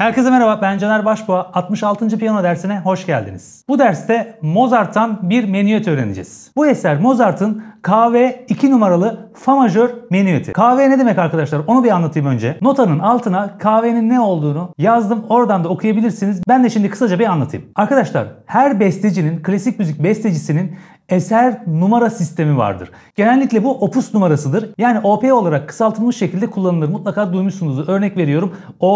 Herkese merhaba, ben Caner Başboğa. 66. Piyano dersine hoş geldiniz. Bu derste Mozart'tan bir menüet öğreneceğiz. Bu eser Mozart'ın KV 2 numaralı Fa majör menüeti. KV ne demek arkadaşlar? Onu bir anlatayım önce. Notanın altına KV'nin ne olduğunu yazdım. Oradan da okuyabilirsiniz. Ben de şimdi kısaca bir anlatayım. Arkadaşlar, her bestecinin, klasik müzik bestecisinin eser numara sistemi vardır. Genellikle bu opus numarasıdır. Yani OP olarak kısaltılmış şekilde kullanılır. Mutlaka duymuşsunuzdur. Örnek veriyorum.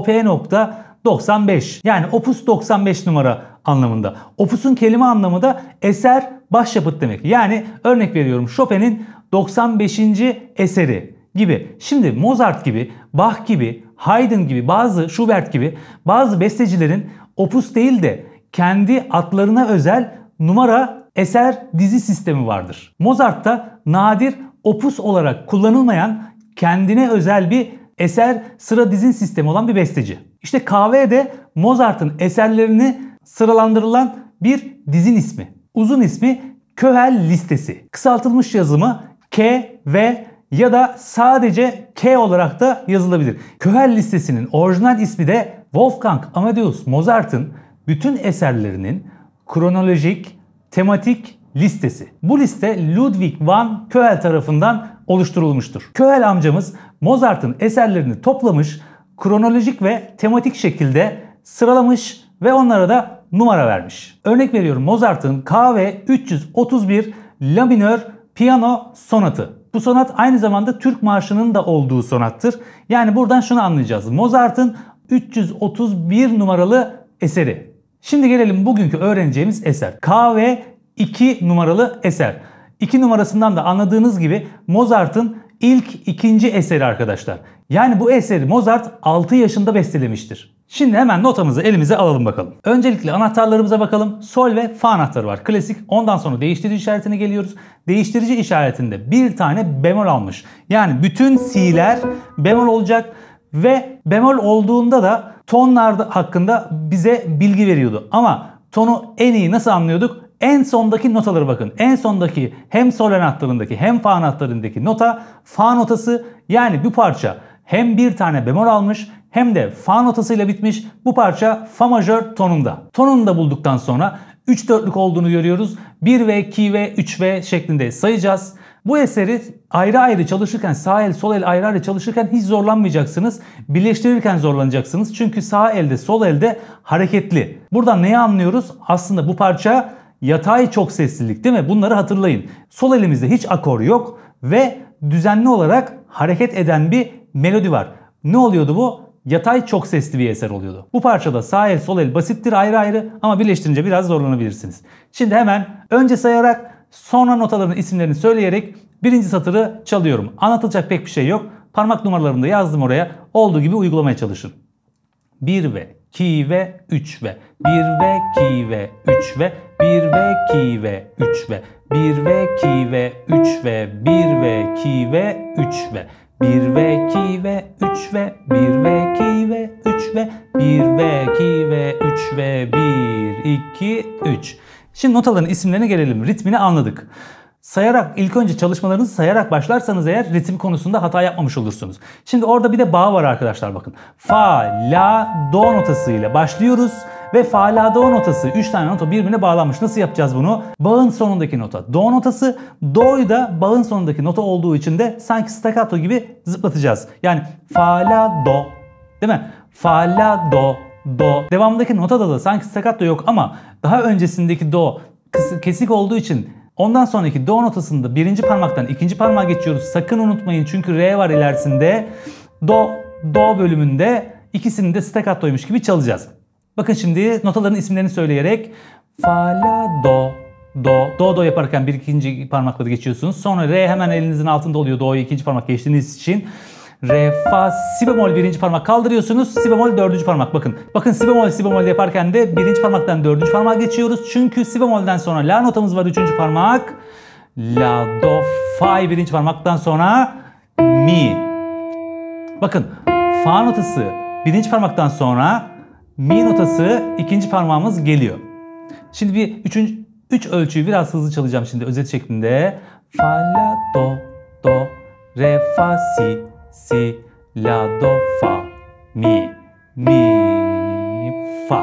OP.95. Yani opus 95 numara anlamında. Opus'un kelime anlamı da eser başyapıt demek. Yani örnek veriyorum, Chopin'in 95. eseri gibi. Şimdi Mozart gibi, Bach gibi, Haydn gibi, Schubert gibi bazı bestecilerin opus değil de kendi adlarına özel numara eser dizi sistemi vardır. Mozart'ta nadir opus olarak kullanılmayan kendine özel bir eser sıra dizin sistemi olan bir besteci. İşte KV de Mozart'ın eserlerini sıralandırılan bir dizin ismi. Uzun ismi Köhel listesi. Kısaltılmış yazımı KV ya da sadece K olarak da yazılabilir. Köhel listesinin orijinal ismi de Wolfgang Amadeus Mozart'ın bütün eserlerinin kronolojik, tematik listesi. Bu liste Ludwig van Köhel tarafından oluşturulmuştur. Köhel amcamız Mozart'ın eserlerini toplamış, kronolojik ve tematik şekilde sıralamış ve onlara da numara vermiş. Örnek veriyorum, Mozart'ın KV 331 La minör piyano sonatı. Bu sonat aynı zamanda Türk marşının da olduğu sonattır. Yani buradan şunu anlayacağız. Mozart'ın 331 numaralı eseri. Şimdi gelelim bugünkü öğreneceğimiz eser. KV 2 numaralı eser. 2 numarasından da anladığınız gibi Mozart'ın ikinci eseri arkadaşlar. Yani bu eseri Mozart 6 yaşında bestelemiştir. Şimdi hemen notamızı elimize alalım bakalım. Öncelikle anahtarlarımıza bakalım. Sol ve fa anahtarı var. Klasik. Ondan sonra değiştirici işaretine geliyoruz. Değiştirici işaretinde bir tane bemol almış. Yani bütün si'ler bemol olacak ve bemol olduğunda da tonlar hakkında bize bilgi veriyordu. Ama tonu en iyi nasıl anlıyorduk? En sondaki notalara bakın. En sondaki hem sol anahtarındaki hem fa anahtarındaki nota fa notası. Yani bu parça hem bir tane bemol almış hem de fa notasıyla bitmiş. Bu parça fa majör tonunda. Tonunu da bulduktan sonra 3/4'lük olduğunu görüyoruz. 1V, 2V, 3V şeklinde sayacağız. Bu eseri ayrı ayrı çalışırken, sağ el sol el ayrı ayrı çalışırken hiç zorlanmayacaksınız. Birleştirirken zorlanacaksınız. Çünkü sağ elde sol elde hareketli. Buradan neyi anlıyoruz? Aslında bu parça yatay çok seslilik, değil mi? Bunları hatırlayın. Sol elimizde hiç akor yok ve düzenli olarak hareket eden bir melodi var. Ne oluyordu bu? Yatay çok sesli bir eser oluyordu. Bu parçada sağ el sol el basittir ayrı ayrı ama birleştirince biraz zorlanabilirsiniz. Şimdi hemen önce sayarak sonra notaların isimlerini söyleyerek birinci satırı çalıyorum. Anlatılacak pek bir şey yok. Parmak numaralarını da yazdım oraya. Olduğu gibi uygulamaya çalışın. 1V, 2V, 3V, 1V, 2V, 3V, 1V, 2V, 3V, 1V, 2V, 3V, 1V, 2V, 3V, 1V, 2V, 3V, 1V, 2V, 3V, 1V, 2V, 3V, 1, 2, 3. Şimdi notaların isimlerine gelelim. Ritmini anladık. Sayarak, ilk önce çalışmalarınızı sayarak başlarsanız eğer ritim konusunda hata yapmamış olursunuz. Şimdi orada bir de bağ var arkadaşlar, bakın. Fa, la, do notası ile başlıyoruz ve fa, la, do notası 3 tane nota birbirine bağlanmış. Nasıl yapacağız bunu? Bağın sonundaki nota do notası. Do'yu da bağın sonundaki nota olduğu için de sanki staccato gibi zıplatacağız. Yani fa, la, do, değil mi? Fa, la, do, do. Devamındaki notada da sanki staccato yok ama daha öncesindeki do kesik olduğu için ondan sonraki do notasında birinci parmaktan ikinci parmağa geçiyoruz. Sakın unutmayın çünkü re var ilerisinde. Do bölümünde ikisini de staccatoymuş gibi çalacağız. Bakın şimdi notaların isimlerini söyleyerek fa, la, do yaparken bir ikinci parmakları geçiyorsunuz. Sonra re hemen elinizin altında oluyor do'yu ikinci parmak geçtiğiniz için. Re, fa, si bemol birinci parmak kaldırıyorsunuz. Si bemol dördüncü parmak. Bakın si bemol yaparken de birinci parmaktan dördüncü parmağa geçiyoruz. Çünkü si bemolden sonra la notamız var üçüncü parmak. La, do, fa birinci parmaktan sonra mi. Bakın fa notası birinci parmaktan sonra mi notası ikinci parmağımız geliyor. Şimdi bir üç ölçüyü biraz hızlı çalacağım şimdi özet şeklinde. Fa, la, do, re, fa, si, la, do, fa, mi, fa.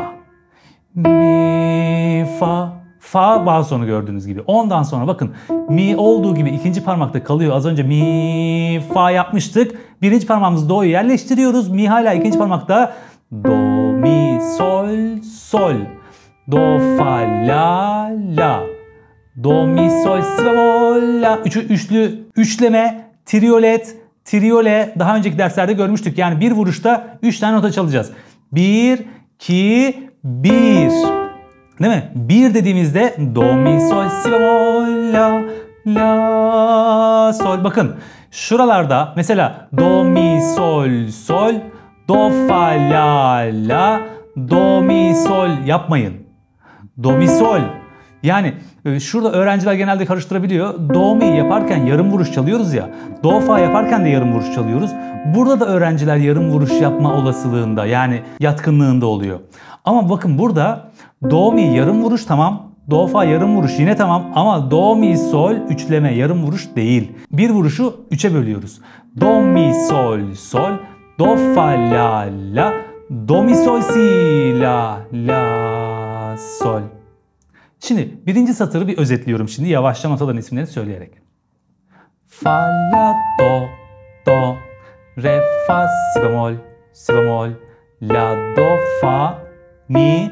Mi, fa. Fa bağ sonu gördüğünüz gibi. Ondan sonra bakın mi olduğu gibi ikinci parmakta kalıyor. Az önce mi, fa yapmıştık. Birinci parmağımızı do'yu yerleştiriyoruz. Mi hala ikinci parmakta. Do, mi, sol, sol. Do, fa, la, la. Do, mi, sol, si, bemol, la. Üçleme, triolet, triole daha önceki derslerde görmüştük. Yani bir vuruşta 3 tane nota çalacağız. 1, 2, 1. Değil mi? 1 dediğimizde do, mi, sol, si, bemol, la, la, sol. Bakın şuralarda mesela do, mi, sol, sol, do, fa, la, la, do, mi, sol yapmayın. Do, mi, sol. Yani şurada öğrenciler genelde karıştırabiliyor. Do, mi yaparken yarım vuruş çalıyoruz ya. Do, fa yaparken de yarım vuruş çalıyoruz. Burada da öğrenciler yarım vuruş yapma olasılığında yani yatkınlığında oluyor. Ama bakın burada do, mi yarım vuruş tamam. Do, fa yarım vuruş yine tamam. Ama do, mi, sol üçleme yarım vuruş değil. Bir vuruşu 3'e bölüyoruz. Do, mi, sol, sol. Do, fa, la, la. Do, mi, sol, si, la, la, sol. Şimdi birinci satırı bir özetliyorum şimdi yavaşça notaların isimlerini söyleyerek. Fa, la, do, do, re, fa, si bemol, si bemol, la, do, fa, mi,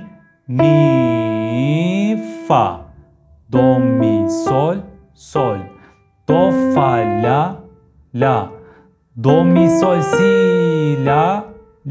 mi, fa, do, mi, sol, sol, do, fa, la, la, do, mi, sol, si, la,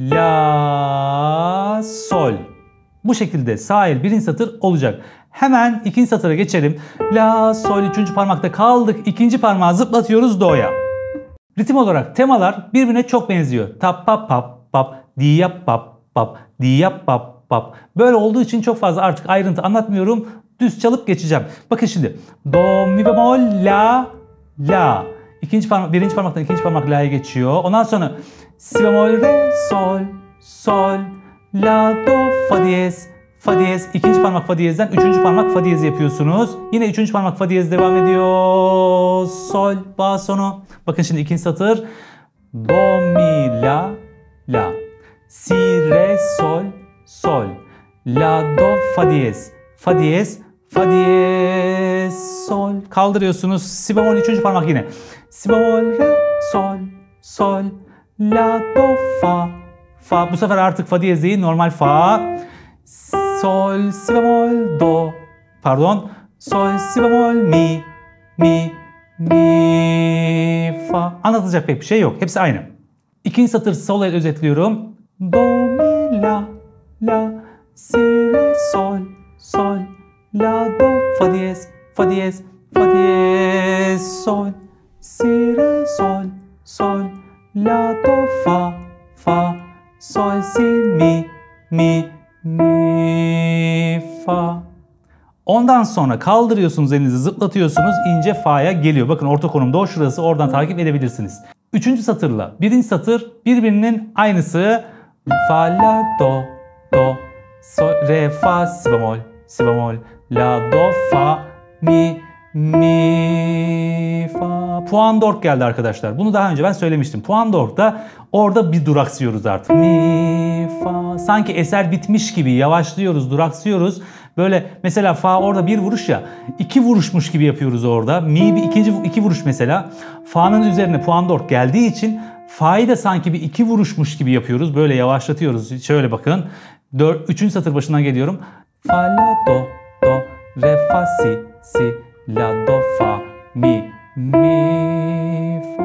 la, sol. Bu şekilde sağ el birinci satır olacak. Hemen ikinci satıra geçelim. La, sol, üçüncü parmakta kaldık. İkinci parmağı zıplatıyoruz do'ya. Ritim olarak temalar birbirine çok benziyor. Tap, pap, pap, pap, di, yap, pap, pap, di, yap, pap, pap. Böyle olduğu için çok fazla artık ayrıntı anlatmıyorum. Düz çalıp geçeceğim. Bakın şimdi. Do, mi bemol, la, la. Birinci parmaktan ikinci parmak la'ya geçiyor. Ondan sonra si bemol, re, sol, sol, la, do, fa diyez, fa diyez. İkinci parmak fa diyezden üçüncü parmak fa diyez yapıyorsunuz. Yine üçüncü parmak fa diyez devam ediyor. Sol, bağ sonu. Bakın şimdi ikinci satır. Do, mi, la, la. Si, re, sol, sol. La, do, fa diyez, fa diyez, fa diyez, sol. Kaldırıyorsunuz. Si bemol üçüncü parmak yine. Si bemol, re, sol, sol. La, do, fa, fa. Bu sefer artık fa diyez değil, normal fa. Sol, si bemol, do. Pardon. Sol, si bemol, mi, mi, mi, fa. Anlatılacak pek bir şey yok. Hepsi aynı. İkinci satır sol el özetliyorum. Do, mi, la, la. Si, re, sol, sol. La, do, fa diyez, fa diyez, fa diyez, sol. Si, re, sol, sol. La, do, fa, fa. Sol, si, mi, mi, mi, fa. Ondan sonra kaldırıyorsunuz elinizi, zıplatıyorsunuz, ince fa'ya geliyor. Bakın orta konum do şurası, oradan takip edebilirsiniz. Üçüncü satırla birinci satır birbirinin aynısı. Fa, la, do, do, sol, re, fa, si bemol, si bemol, la, do, fa, mi, mi, fa. Puan d'org geldi arkadaşlar. Bunu daha önce ben söylemiştim. Puan d'org'da orada bir duraksıyoruz artık. Mi, fa. Sanki eser bitmiş gibi yavaşlıyoruz, duraksıyoruz. Böyle mesela fa orada bir vuruş ya, iki vuruşmuş gibi yapıyoruz orada. Mi bir iki vuruş mesela. Fa'nın üzerine puan d'org geldiği için fa'yı da sanki bir iki vuruşmuş gibi yapıyoruz. Böyle yavaşlatıyoruz. Şöyle bakın. Üçüncü satır başından geliyorum. Fa, la, do, do, re, fa, si, si, la, do, fa, mi, mi, fa.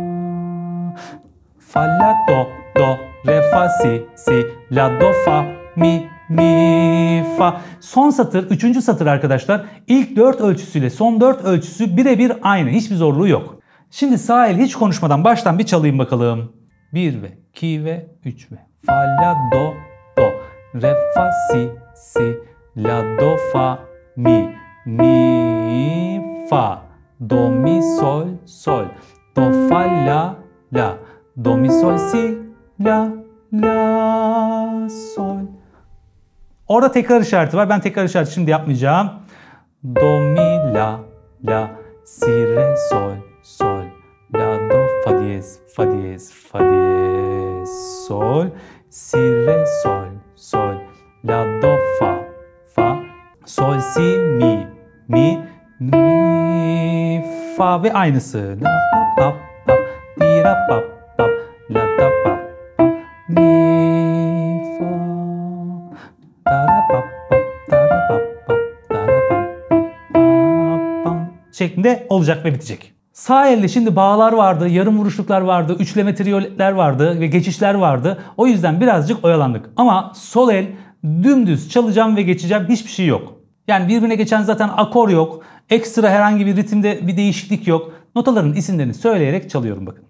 Fa, la, do, do, re, fa, si, si, la, do, fa, mi, mi, fa. Son satır, üçüncü satır arkadaşlar. İlk 4 ölçüsüyle son 4 ölçüsü birebir aynı. Hiçbir zorluğu yok. Şimdi sağ el hiç konuşmadan baştan bir çalayım bakalım. 1 ve 2 ve 3 ve. Fa, la, do, do, re, fa, si, si, la, do, fa, mi, mi, fa. Do, mi, sol, sol. Do, fa, la, la. Do, mi, sol, si, la, la, sol. Orada tekrar işareti var. Ben tekrar işareti şimdi yapmayacağım. Do, mi, la, la, si, re, sol, sol, la, do, fa diyez, fa diyez, fa diyez, sol, si, re, sol, sol, la, do, fa, fa, sol, si, mi, mi, mi, fa ve aynısı. La, pap, pap, di, ra, pap, pap, la, da, pap, pap, mi, fa, da, ra, pap, pap, da, ra, pap, pap, da, ra, pap, pap, pap şeklinde olacak ve bitecek. Sağ elde şimdi bağlar vardı, yarım vuruşluklar vardı, üçleme triyoletler vardı ve geçişler vardı. O yüzden birazcık oyalandık. Ama sol el dümdüz çalacağım ve geçeceğim, hiçbir şey yok. Yani birbirine geçen zaten akor yok. Ekstra herhangi bir ritimde bir değişiklik yok. Notaların isimlerini söyleyerek çalıyorum bakın.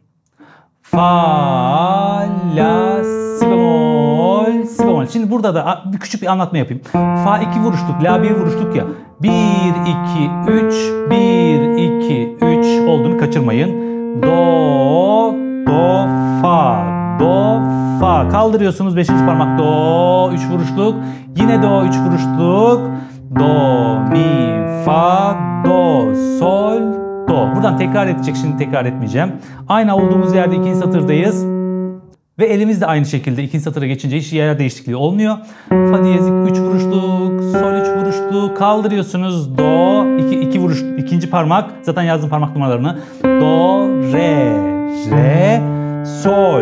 Fa, la, si bemol, si bemol. Şimdi burada da küçük bir anlatma yapayım. Fa 2 vuruşluk, la 1 vuruşluk ya. 1, 2, 3, 1, 2, 3 olduğunu kaçırmayın. Do, do, fa, do, fa. Kaldırıyorsunuz 5. parmak do, 3 vuruşluk. Yine do, 3 vuruşluk. Do, mi, fa, do, sol, do. Buradan tekrar edecek, şimdi tekrar etmeyeceğim. Aynı olduğumuz yerde ikinci satırdayız. Ve elimiz de aynı şekilde ikinci satıra geçince hiç yer değişikliği olmuyor. Fa diyezik 3 vuruşluk, sol 3 vuruşluk, kaldırıyorsunuz. Do, 2 vuruş, ikinci parmak, zaten yazdım parmak numaralarını. Do, re, sol,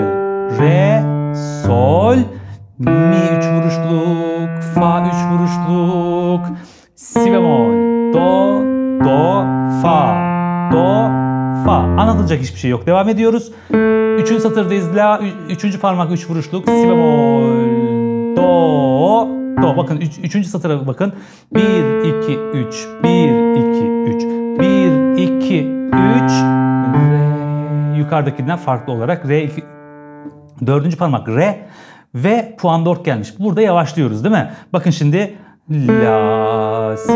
mi 3 vuruşluk, fa 3 vuruşluk, si bemol, do, fa, do, fa. Anlatılacak hiçbir şey yok. Devam ediyoruz. 3. satırdayız. La 3. parmak 3 vuruşluk. Si bemol, do. Bakın 3. satıra bakın. 1 2 3 1 2 3 1 2 3 re. Yukarıdakinden farklı olarak re 2 4. parmak re ve puan 4 gelmiş. Burada yavaşlıyoruz değil mi? Bakın şimdi la si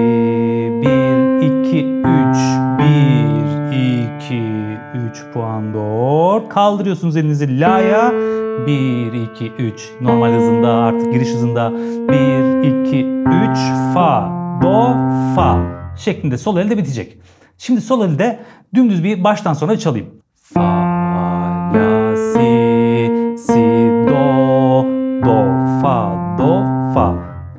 1 2 3 1 2 3 puan 4. Kaldırıyorsunuz elinizi la'ya. 1 2 3 normal hızında, artık giriş hızında. 1 2 3 fa, do, fa şeklinde sol elde bitecek. Şimdi sol elde dümdüz bir baştan sona çalayım. Fa, la, si, do, fa, do, fa,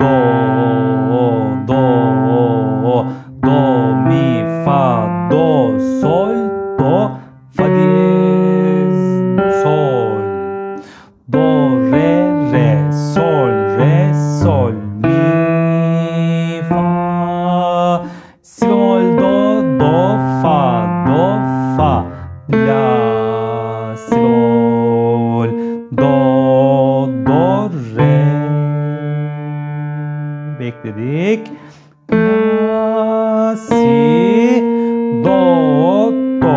do, mi, fa, do, sol, do, fa diyez, sol, do, re, sol, mi, fa, si bemol, do, fa, la, si bemol, do, re. Bekledik. La, si, do,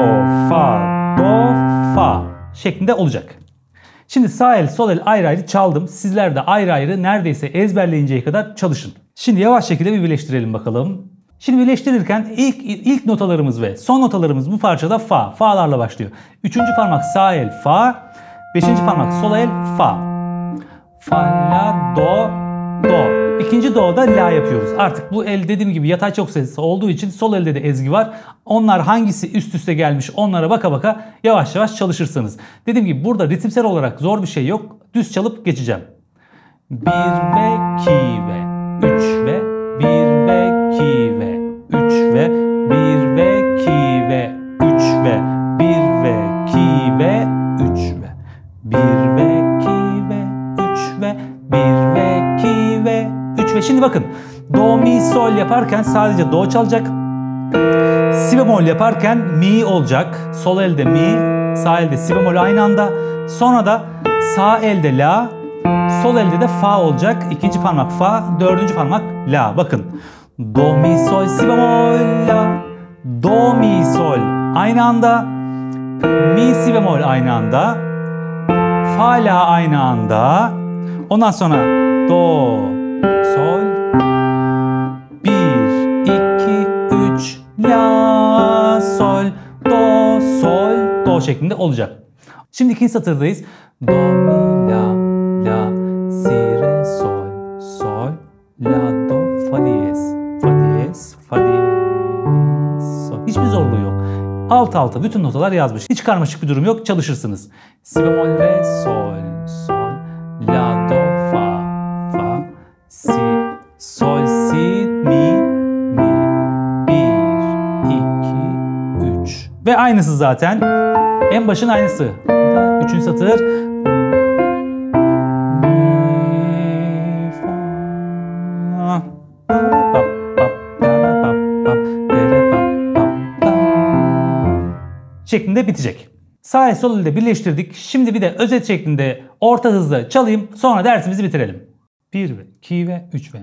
fa şeklinde olacak. Şimdi sağ el, sol el ayrı ayrı çaldım. Sizler de ayrı ayrı neredeyse ezberleyinceye kadar çalışın. Şimdi yavaş şekilde bir birleştirelim bakalım. Şimdi birleştirirken ilk notalarımız ve son notalarımız bu parçada fa. Fa'larla başlıyor. 3. parmak sağ el fa. 5. parmak sol el fa. Fa, la, do, do. İkinci do'da la yapıyoruz. Artık bu el dediğim gibi yatay çok sesli olduğu için sol elde de ezgi var. Onlar hangisi üst üste gelmiş, onlara baka baka yavaş yavaş çalışırsınız. Dediğim gibi burada ritimsel olarak zor bir şey yok. Düz çalıp geçeceğim. 1 ve 2 ve 3 ve 1 ve 2 ve 3 ve 1 ve 2 ve 3 ve 1 ve 2 ve 3 ve 1 ve 2 ve 3 ve 1 ve 2 ve 3 ve şimdi bakın do mi sol yaparken sadece do çalacak. Si bemol yaparken mi olacak. Sol elde mi, sağ elde si bemol aynı anda. Sonra da sağ elde la, sol elde de fa olacak. İkinci parmak fa, 4. parmak la. Bakın. Do mi sol si bemol la. Do mi sol aynı anda. Mi si bemol aynı anda. Fa la aynı anda. Ondan sonra do sol 1 2 3 la sol do şeklinde olacak. Şimdi ikinci satırdayız. Do mi la si re sol la do fa diyez sol. Hiçbir zorluğu yok. Alt alta bütün notalar yazmış. Hiç karmaşık bir durum yok. Çalışırsınız. Si bemol re sol la do fa Aynısı zaten. En başın aynısı. Üçüncü satır. Mi, fa, şeklinde bitecek. Sağ ile sol ile birleştirdik. Şimdi bir de özet şeklinde orta hızla çalayım. Sonra dersimizi bitirelim. 1 ve 2 ve 3 ve.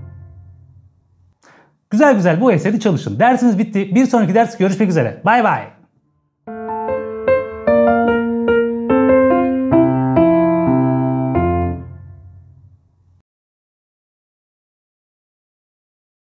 Güzel güzel bu eseri çalışın. Dersimiz bitti. Bir sonraki ders görüşmek üzere. Bay bay.